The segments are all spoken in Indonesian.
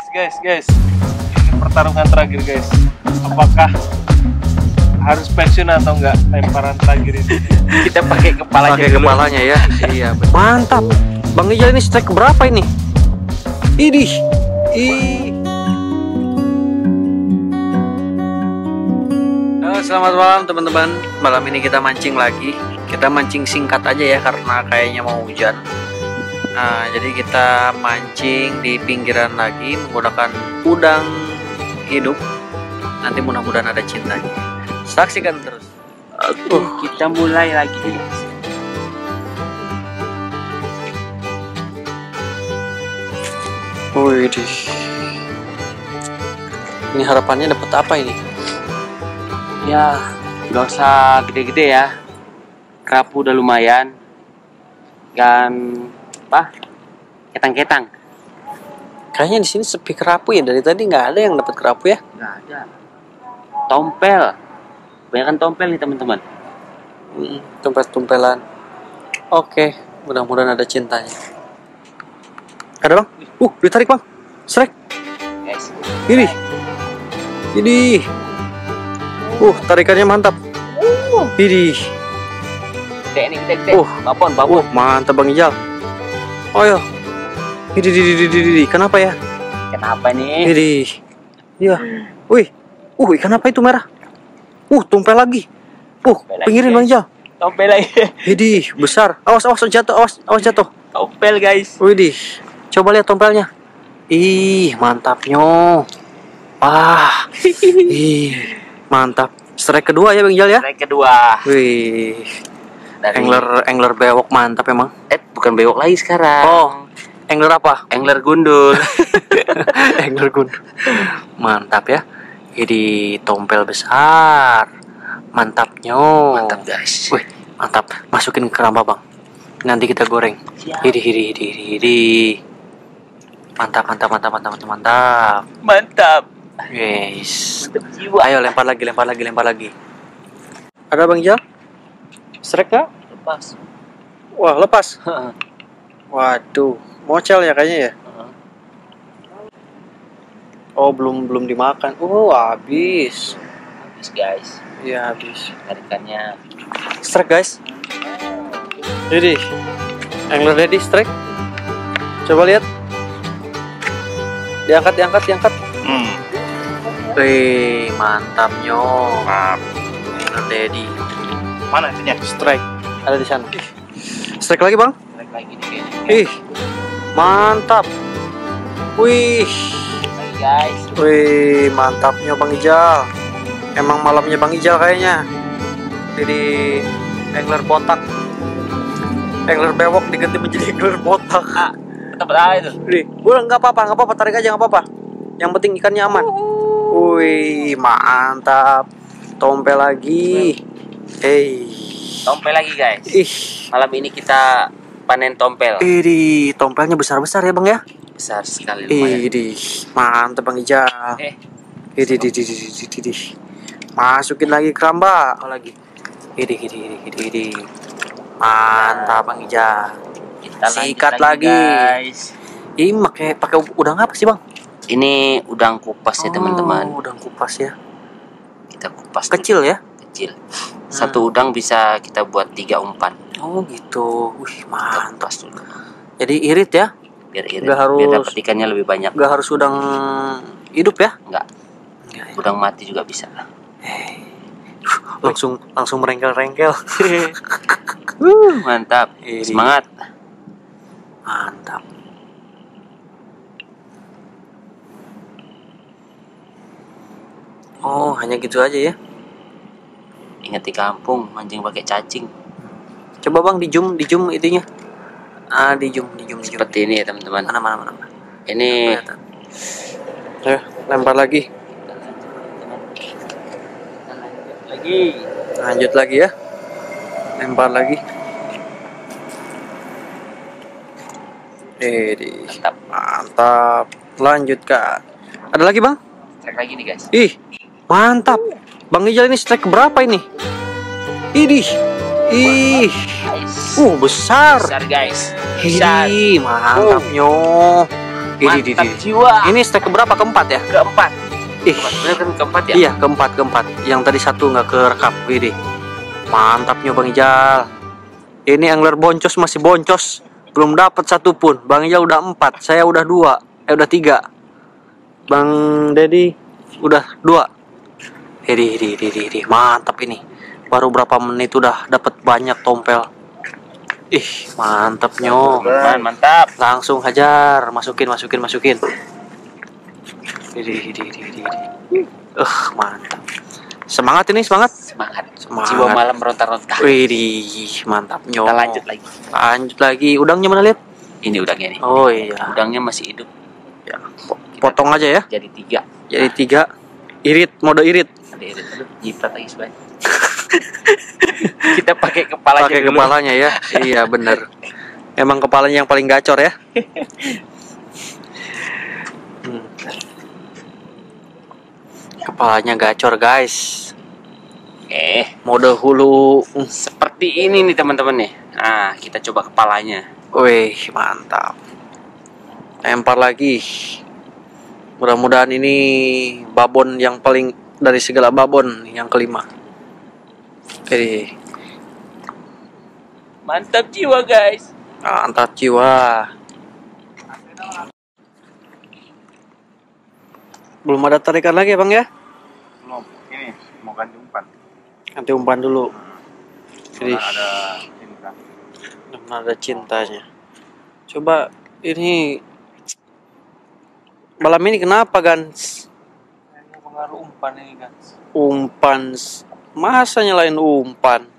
Guys. Ini pertarungan terakhir, guys. Apakah harus pensiun atau enggak lemparan terakhir ini? Kita pakai kepalanya. Pakai kepalanya ya. Iya, betul. Mantap. Bang Ijal ini strike berapa ini? Idih. Halo, selamat malam teman-teman. Malam ini kita mancing lagi. Kita mancing singkat aja ya karena kayaknya mau hujan. Nah, jadi kita mancing di pinggiran lagi menggunakan udang hidup. Nanti mudah-mudahan ada cintanya. Saksikan terus. Kita mulai lagi, guys. Wih, ini harapannya dapat apa ini? Ya, nggak usah gede-gede ya. Kerapu udah lumayan. Dan apa? Ketang-ketang. Kayaknya di sini sepi kerapu ya. Dari tadi nggak ada yang dapat kerapu ya? Nggak ada. Tompel. Banyakan tompel nih teman-teman. Tumpel-tumpelan. Oke, mudah-mudahan ada cintanya. Ada bang? Ditarik bang. Strike. Guys. Ini. Tarikannya mantap. Ini. Gede. Babon. Mantap bang Ijal. Oh ya. Ini. Kenapa ya? Kenapa nih? Ini. Iya. Wih. Ikan apa itu merah? Tumpel lagi. Pinggirin bang Ijal. Tompel lagi. Ini besar. Awas jatuh. Awas jatuh. Tompel guys. Widih. Coba lihat tompelnya. Ih, mantapnya. Wah. Ih, mantap. Strike kedua ya Bang Ijal ya? Strike kedua. Wih. Dari... Angler bewok mantap emang. Bukan bewok lagi sekarang. Angler apa? Angler gundul. Angler gundul. Mantap ya. Jadi tompel besar. Mantapnya. Mantap guys. Wih, mantap. Masukin ke keramba Bang. Nanti kita goreng. Hidi. Mantap. Yes. Mantap jiwa. Ayo lempar lagi. Ada Bang Ijal? Strike kah? Lepas. Wah, lepas. Waduh, mocel ya kayaknya ya. Belum dimakan. Habis. Habis guys. Iya, habis. Tarikannya. Strike guys. Jadi, angler ready strike. Coba lihat. Diangkat. Wih, mantapnya. Angler ready. Mana itunya? Strike. Ada di sana. Strike lagi bang. Strike lagi nih kayaknya. Mantap. Wih. Lagi guys. Wih, mantapnya Bang Ijal. Emang malamnya Bang Ijal kayaknya. Jadi angler botak. Angler bewok diganti menjadi angler botak. Tetap ada itu. Udah nggak apa-apa, tarik aja nggak apa-apa. Yang penting ikannya aman. Wih, mantap. Tompel lagi. Tompel lagi guys. Malam ini kita panen tompel. Tompelnya besar-besar ya Bang ya? Besar sekali lumayan. Mantap Bang Ijal. Masukin lagi keramba. Lagi. Mantap Bang Ijal. Kita sikat lagi guys. Ini pakai udang apa sih Bang? Ini udang kupas ya teman-teman. Udang kupas ya. Kita kupas kecil dulu. Ya? Kecil. Satu udang bisa kita buat 3 umpan. Gitu. Wih, mantap dulu. Jadi irit ya? Biar irit. Biar dapat ikannya lebih banyak. Gak harus udang hidup ya? Enggak. Udang mati juga bisa. Langsung merengkel-rengkel. Mantap. Semangat. Mantap. Hanya gitu aja ya. Ingat di kampung mancing pakai cacing. Coba Bang di zoom itunya. Di zoom. Seperti ini ya teman-teman. Mana. Ini. Ayo, lempar lagi. Lanjut lagi ya. Lempar lagi. Mantap. Lanjutkan. Ada lagi Bang? Strike lagi nih guys. Mantap. Bang Ijal ini strike berapa ini? Besar. Besar guys. Mantap nyo. Mantap jiwa. Ini strike keberapa? Keempat ya? Keempat. Bener kan keempat ya? Iya, keempat. Yang tadi satu nggak kerekam. Widih. Mantapnya Bang Ijal. Ini angler boncos masih boncos. Belum dapat satu pun. Bang Ijal udah 4, saya udah 2. Udah 3. Bang Dedi udah 2. Mantap ini. Baru berapa menit udah dapat banyak tompel. Mantapnya. Mantap. Langsung hajar, masukin. Mantap. Semangat ini, semangat. Jiwa malam ronta-ronta. Widih, mantapnya. Kita lanjut lagi. Udangnya mana, lihat? Ini udangnya nih. Oh iya. Udangnya masih hidup. Ya. Potong aja ya. Jadi 3. Jadi 3. Irit, mode irit. Ada irit. Aduh, jiprat lagi sebenarnya. Kita pakai kepalanya. Pakai kepalanya ya. Iya, bener. Emang kepalanya yang paling gacor ya. Kepalanya gacor, guys. Mode hulu. Seperti ini nih teman-teman nih. Nah, kita coba kepalanya. Wih, mantap. Lempar lagi. Mudah-mudahan ini babon yang paling dari segala babon yang kelima. Oke. Mantap jiwa, guys. Mantap jiwa. Belum ada tarikan lagi ya, Bang ya? Belum. Ini mau ganti umpan. Ganti umpan dulu. Jadi ada cintanya. Coba ini malam ini kenapa, Gans? Kayaknya pengaruh umpan ini, Gans. Umpan. Masa nyalain umpan?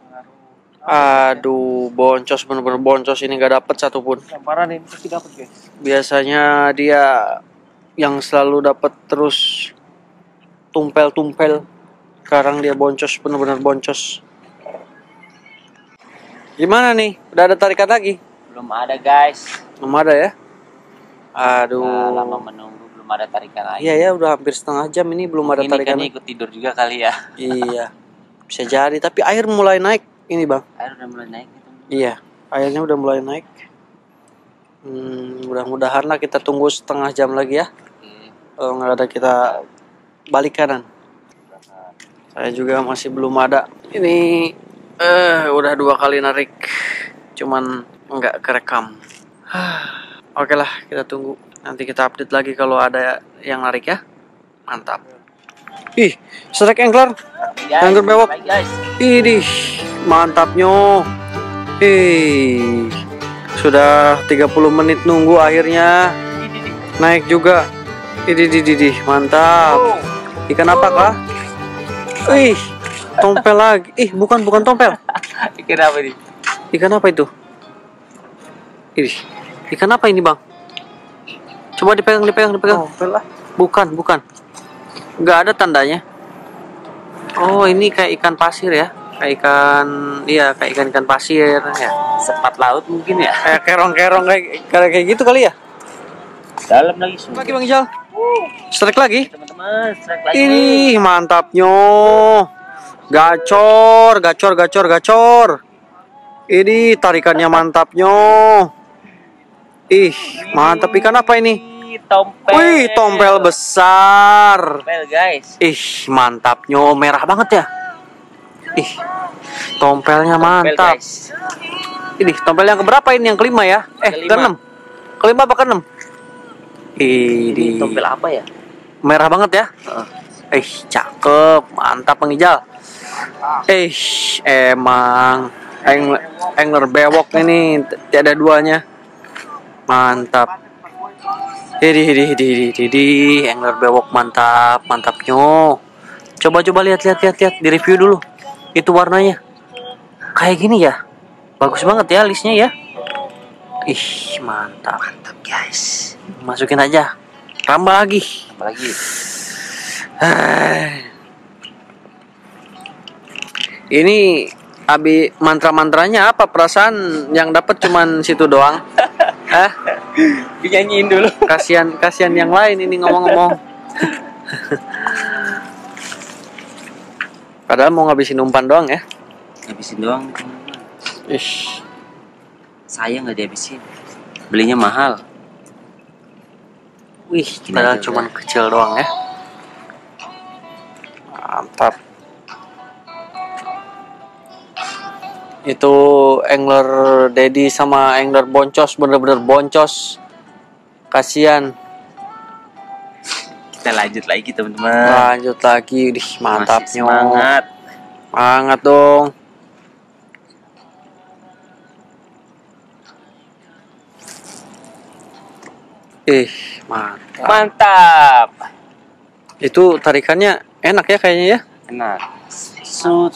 Aduh, boncos, bener-bener boncos ini, gak dapet satupun. Lemparan ini pasti dapet, guys. Biasanya dia yang selalu dapat terus tumpel. Sekarang dia boncos, bener-bener boncos. Gimana nih? Udah ada tarikan lagi? Belum ada, guys. Belum ada ya? Aduh. Nah, lama menunggu belum ada tarikan lagi. Iya ya, udah hampir setengah jam ini belum ada tarikan. Ini ikut tidur juga kali ya. Iya. Bisa jadi, tapi air mulai naik ini, Bang. Air udah mulai naik gitu. Iya, airnya udah mulai naik. Mudah-mudahan lah, kita tunggu setengah jam lagi ya. Kalau nggak ada kita balik kanan. Saya juga masih belum ada. Ini udah 2 kali narik, cuman nggak kerekam. Oke lah, kita tunggu. Nanti kita update lagi kalau ada yang narik ya. Mantap. Ih, strike angler. Angler bewok. Idih, mantapnya. Sudah 30 menit nunggu, akhirnya naik juga. Idih, mantap. Ikan apa kah? Tompel lagi. Bukan tompel. Ikan apa ini? Ikan apa itu? Ikan apa ini, Bang? Coba dipegang. Tompel lah. Bukan. Nggak ada tandanya. Oh, ini kayak ikan pasir ya. Kayak ikan pasir ya. Sepat laut mungkin ya. Kayak kerong-kerong kayak gitu kali ya. Dalam lagi. Lagi, Bang Ijal. Strike lagi. Teman-teman, strike lagi. Ini mantapnya. Gacor. Ini tarikannya mantapnya. Mantap. Ikan apa ini? Tompel. Wih, tompel besar. Tompel, guys. Mantapnya. Merah banget ya. Tompelnya mantap. Ini tompel yang keberapa ini? Yang kelima ya? Ke-6. Kelima apa ke-6? Ini tompel apa ya? Merah banget ya? Cakep. Mantap, Bang Ijal. Emang angler bewok ini tiada duanya. Mantap. Angler bewok mantapnya. Coba lihat di review dulu. Itu warnanya kayak gini ya. Bagus banget ya listnya ya. Mantap guys. Masukin aja. Tambah lagi. Ini mantra-mantranya apa? Perasaan yang dapat cuman situ doang. Nyanyiin dulu. Kasihan yang lain ini ngomong-ngomong. Padahal mau ngabisin umpan doang ya. Ngabisin doang. Sayang nggak dihabisin. Belinya mahal. Wih, padahal cuman kecil doang ya. Mantap. Itu angler Dedi sama angler Boncos bener-bener boncos. Kasihan. Kita lanjut lagi teman-teman. Lanjut lagi, mantapnya. Semangat. Semangat dong. Mantap. Mantap. Itu tarikannya enak ya kayaknya ya. Enak. Sut.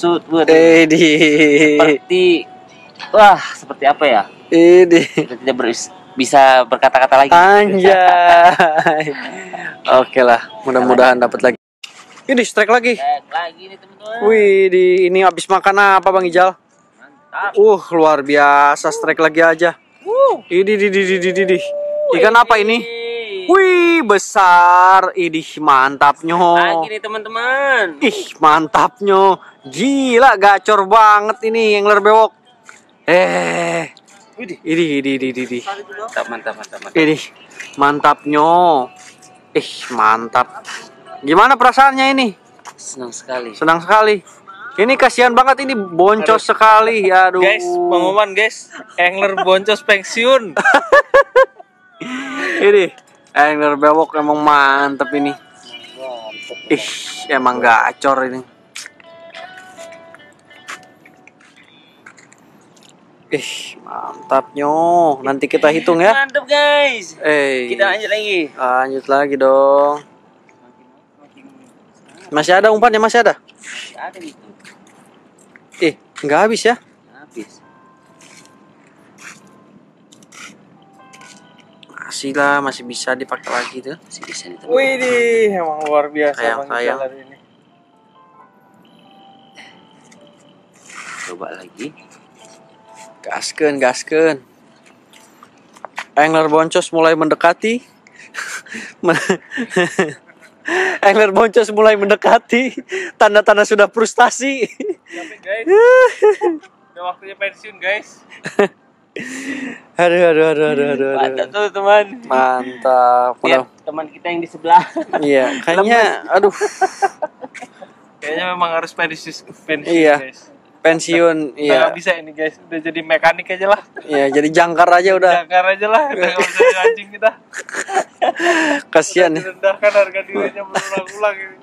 Seperti Seperti apa ya? ini. Kita tidak bisa berkata-kata lagi. Anjay. Oke lah, mudah-mudahan dapat lagi. Ini strike lagi. Lagi nih teman-teman. Wih, ini habis makan apa Bang Ijal? Mantap. Luar biasa, strike lagi aja. Ini. Ikan apa ini? Wih, besar. Mantapnya. Lagi nih teman-teman. Mantapnya. Gila, gacor banget ini angler bewok. Ini. Mantap. Ini mantapnya. Mantap. Gimana perasaannya ini? Senang sekali. Senang sekali. Ini kasihan banget ini boncos sekali. Aduh. Guys, pengumuman guys, angler boncos pensiun. Ini angler bewok emang mantep ini. Emang gacor ini. Mantapnya. Nanti kita hitung ya. Mantap guys. Kita lanjut lagi. Lanjut lagi dong. Masih ada umpannya, masih ada. Ada itu. Nggak habis ya? Habis. Masih bisa dipakai lagi tuh. Masih bisa nih. Wih, emang luar biasa Bang Sayang. Ijal hari ini. Coba lagi. Gaskeun. Angler boncos mulai mendekati. Angler boncos mulai mendekati. Tanda-tanda sudah frustasi. Tapi guys, udah waktunya pensiun guys. Aduh. Mantap tuh teman. Mantap. Lihat teman kita yang di sebelah. Iya, kayaknya aduh. Kayaknya memang harus pensiun Iya. guys. Pensiun, Udah iya. nggak bisa ini guys, udah jadi mekanik aja lah. Iya, jadi jangkar aja udah. Jangkar aja lah, udah nggak bisa anjing kita. Kasihan ya. Direndahkan harga dirinya berulang-ulang ini.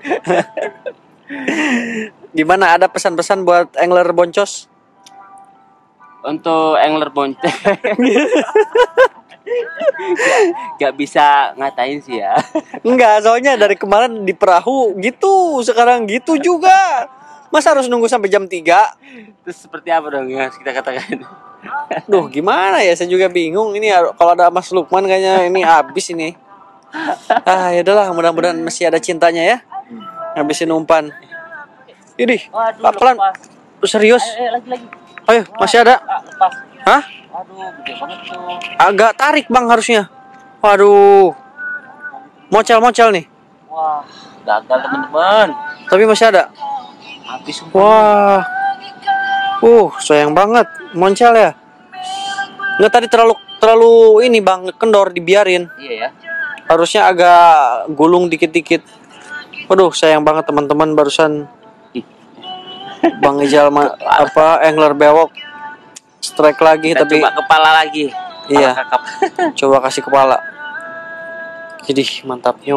Gimana, ada pesan-pesan buat angler boncos? Untuk angler boncos. Gak bisa ngatain sih ya. Enggak, soalnya dari kemarin di perahu gitu, sekarang gitu juga. Masa harus nunggu sampai jam 3? Terus seperti apa dong yang harus kita katakan? Duh, gimana ya? Saya juga bingung. Ini kalau ada Mas Lukman kayaknya ini habis ini. Ya udahlah, mudah-mudahan masih ada cintanya ya. Habisin umpan. Ini, pelan. Serius? Lagi. Ayo, masih ada. Lepas. Hah? Aduh, gede banget tuh. Agak tarik Bang harusnya. Waduh. Mocel nih. Wah, gagal teman-teman. Tapi masih ada. Habis Wah. Sayang banget. Moncel ya. Nggak, tadi terlalu ini Bang, kendor, dibiarin. Iya ya. Harusnya agak gulung dikit-dikit. Waduh, sayang banget teman-teman, barusan Bang Ijal angler bewok strike lagi. Kita tapi coba kepala lagi. Iya. Kakap. Coba kasih kepala. Jadi mantapnya.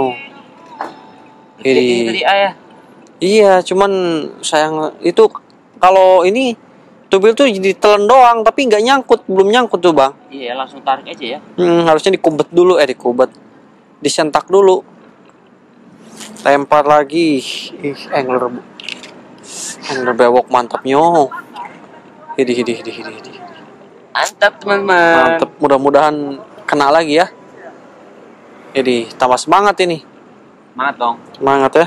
Jadi ayah. Iya, cuman sayang itu kalau ini tubil tuh jadi telan doang, tapi nggak nyangkut, belum nyangkut tuh Bang. Iya, langsung tarik aja ya. Harusnya dikubet dulu, disentak dulu. Lempar lagi. Angler bewok mantapnya. Hidi. Mantap teman-teman. Mantap, mudah-mudahan kena lagi ya. Jadi tambah semangat ini. Semangat dong. Semangat ya.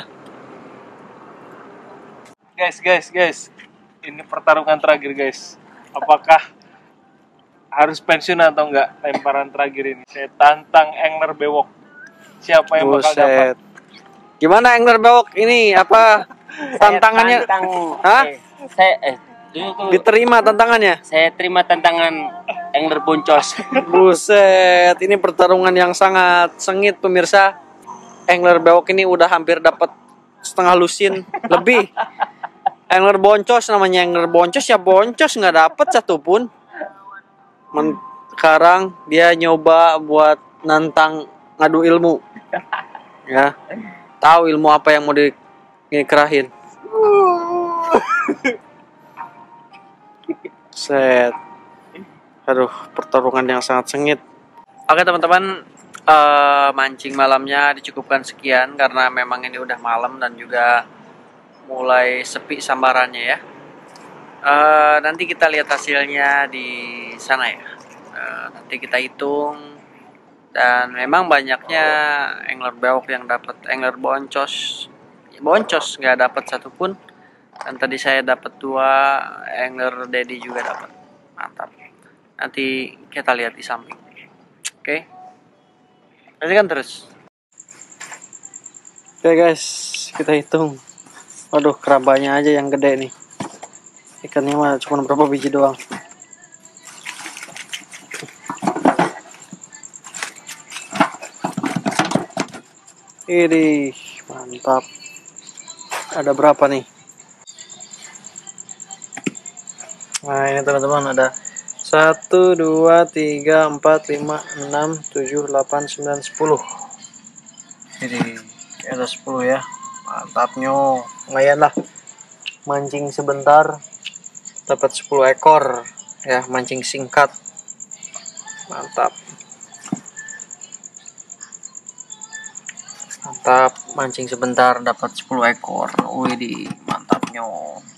Guys. Ini pertarungan terakhir guys. Apakah harus pensiun atau enggak lemparan terakhir ini? Saya tantang angler bewok. Siapa yang bakal dapat? Gimana angler bewok ini tantangannya? Hah? Diterima tantangannya. Saya terima tantangan angler boncos. Buset, ini pertarungan yang sangat sengit pemirsa. Angler bewok ini udah hampir dapat setengah lusin lebih. Angler boncos namanya, angler boncos ya boncos, nggak dapet satupun. Sekarang dia nyoba buat nantang ngadu ilmu, ya. Tahu ilmu apa yang mau dikerahin. Set. Aduh, pertarungan yang sangat sengit. Oke teman-teman, mancing malamnya dicukupkan sekian karena memang ini udah malam dan juga mulai sepi sambarannya ya. Nanti kita lihat hasilnya di sana ya. Nanti kita hitung, dan memang banyaknya angler bewok yang dapat. Angler boncos nggak dapat satupun, dan tadi saya dapat 2, angler daddy juga dapat. Mantap. Nanti kita lihat di samping. Oke, nanti kan terus. Oke guys, kita hitung. Waduh, kerabanya aja yang gede nih. Ikannya mah cuma berapa biji doang. Ini mantap. Ada berapa nih? Nah ini teman-teman, ada 1, 2, 3, 4, 5, 6, 7, 8, 9, 10. Ini ada 10 ya. Mantapnya. Lumayan lah. Mancing sebentar dapat 10 ekor ya, mancing singkat. Mantap. Mantap, mancing sebentar dapat 10 ekor. Wih, mantapnya.